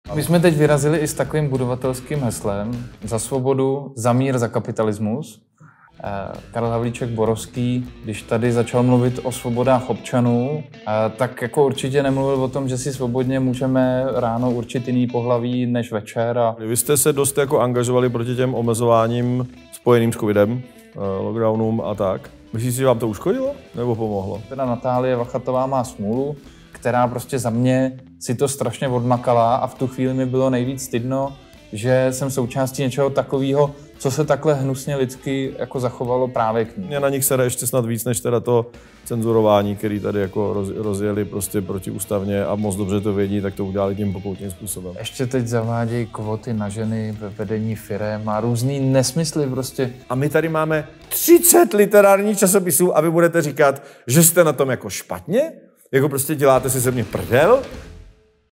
My jsme teď vyrazili i s takovým budovatelským heslem za svobodu, za mír, za kapitalismus. Karel Havlíček Borovský, když tady začal mluvit o svobodách občanů, tak jako určitě nemluvil o tom, že si svobodně můžeme ráno určit jiný pohlaví než večer. Vy jste se dost jako angažovali proti těm omezováním spojeným s covidem, lockdownům a tak. Myslíte si, že vám to uškodilo nebo pomohlo? Teda Natálie Vachatová má smůlu, která prostě za mě si to strašně odmakala a v tu chvíli mi bylo nejvíc stydno, že jsem součástí něčeho takového, co se takhle hnusně lidsky jako zachovalo právě k ní. Mě na nich sere ještě snad víc, než teda to cenzurování, který tady jako rozjeli prostě protiústavně a moc dobře to vědí, tak to udělali tím pokoutním způsobem. Ještě teď zavádějí kvóty na ženy ve vedení firem a různý nesmysly prostě. A my tady máme 30 literárních časopisů a vy budete říkat, že jste na tom jako špatně? Jako prostě děláte si ze mě prdel?